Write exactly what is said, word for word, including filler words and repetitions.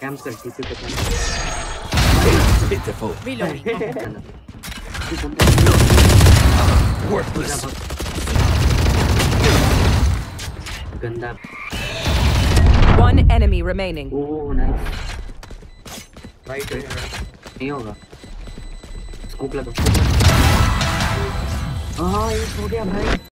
Camp कर TP पे camp Pitiful. Reloading. Worthless. गंदा। One enemy remaining. Oh nice. Right है नहीं होगा। स्कोप लगा। हाँ ये हो गया भाई।